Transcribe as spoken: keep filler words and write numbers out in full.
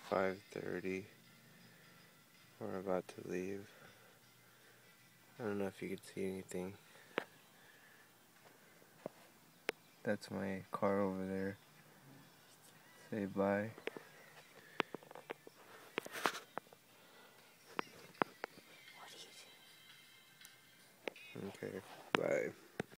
five thirty. We're about to leave. I don't know if you can see anything. That's my car over there. Say bye. Okay, bye.